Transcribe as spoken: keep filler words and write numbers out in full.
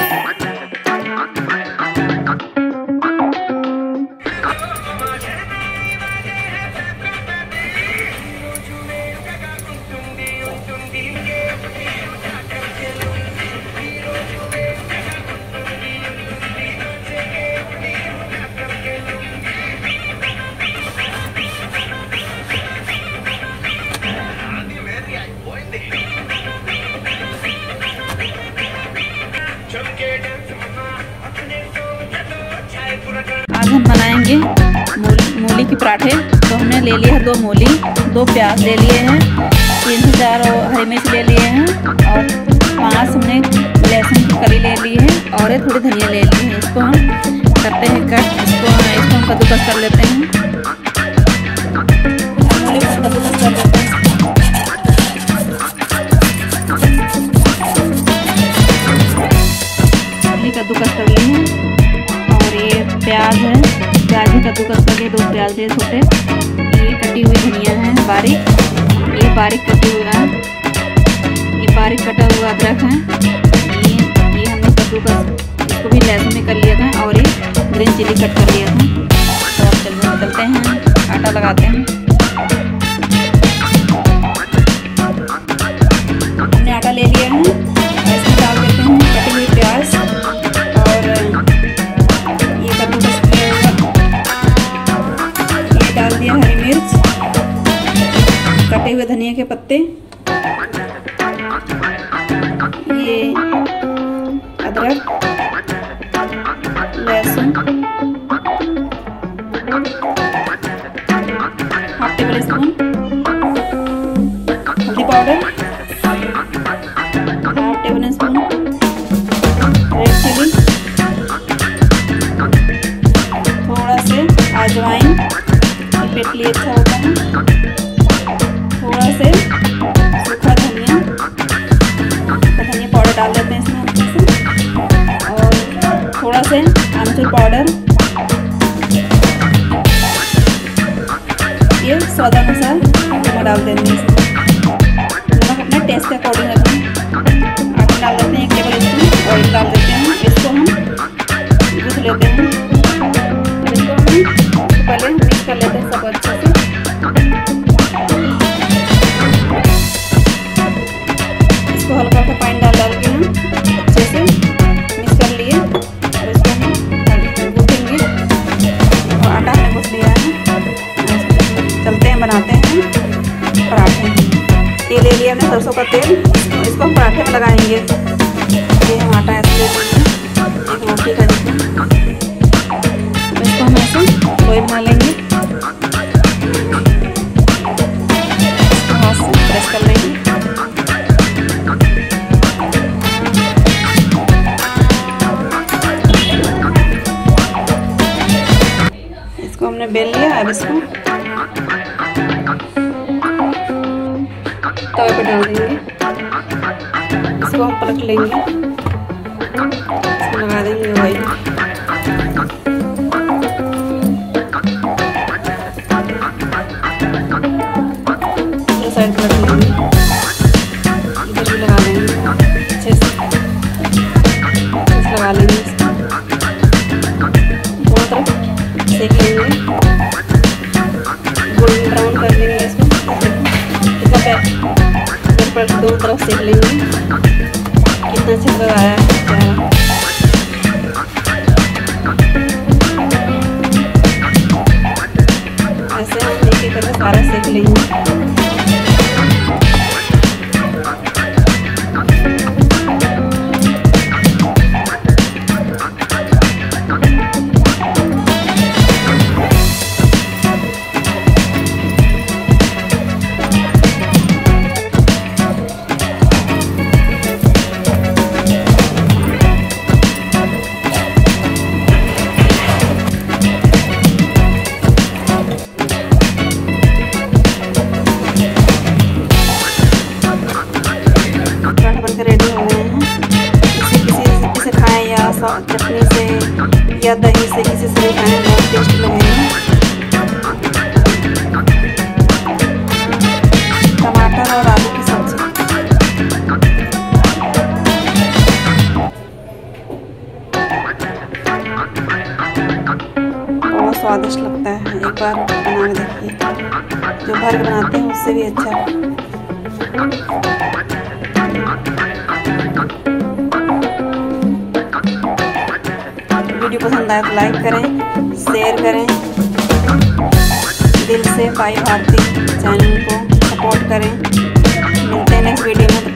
आज हम बनाएंगे मूली मूली के पराठे। तो हमने ले लिया है दो मूली, दो प्याज ले लिए हैं, तीन से चार हरी मिर्च ले लिए हैं और पांच हमने लहसुन की कली ले ली है और थोड़ी धनिया ले ली है। इसको हम करते हैं कट। इसको इसको हम कद्दूकस कर लेते हैं। मूली को कद्दूकस कर लेते हैं। मूली कद्दूकस कर ली है और ये प्याज है, प्याज भी कद्दूकस करके दो प्याज है छोटे। ये कटी हुई धनिया है बारीक, ये बारीक कटी हुई है, ये बारीक कटा हुआ अदरक है। ये ये हमने कद्दूकस इसको भी लहसुन में कर लिया था और ये ग्रीन चिली कट कर लिया था। तो अब चलिए निकलते हैं, आटा लगाते हैं। हमने आटा ले लिया है, इसमें डाल देते हैं कटी हुई प्याज और ये कद्दूकस किया हुआ, ये डाल दिया हरी मिर्च, कटे हुए धनिया के पत्ते, ये अदरक, लहसुन, हाफ टेबल स्पून हल्दी powder, half tablespoon red chilli, थोड़ा से अजवाइन, पेट के लिए अच्छा होता है, थोड़ा से सूखा धनिया, धनिया पाउडर डाल देते हैं इसमें अच्छे से और थोड़ा से आमचूर पाउडर, ये स्वाद अनुसार नमक डाल देंगे इसमें। नमक अपने टेस्ट के अकॉर्डिंग रखें। आटा डाल देते हैं एक टेबल स्पून, ऑयल डाल देते हैं। इसको हम गूंथ लेते हैं। इसको हम पहले मिक्स कर लेते हैं सब अच्छे से। इसको हल्का सा पानी डाल डाल के हम अच्छे से मिक्स कर लिए और इसको हम गूंथेंगे। और आटा हमने गूंथ लिया है, चलते हैं बनाते हैं पराठे। ये ले लिया हमने सरसों का तेल, इसको हम पराठे में लगाएंगे। ये हम आटा ऐसे ले लेंगे एक रोटी का जितना, इसको हम ऐसे लोई बना लेंगे, हाथ से प्रेस कर लेंगे। इसको हमने बेल लिया, अब इसको तवे पे डाल देंगे। इसको हम पलट लेंगे, इसको लगा देंगे ऑयल। ये साइड पलट लेंगे, इधर भी लगा लेंगे अच्छे से, अच्छे से लगा लेंगे। इसको दोनों तरफ सेक लेंगे, गोल्डन ब्राउन कर लेंगे। इसको पर दो तरफ सेक लेंगे। कितना अच्छा लग रहा है ऐसे हम एक एक करके सारा सेक लेंगे। स्वादिष्ट लगता है। एक बार बना के देखिए, जो भर के बनाते हैं उससे भी अच्छा। वीडियो पसंद आए तो लाइक करें, शेयर करें। दिल से पाई भारती चैनल को सपोर्ट करें। मिलते हैं नेक्स्ट वीडियो में।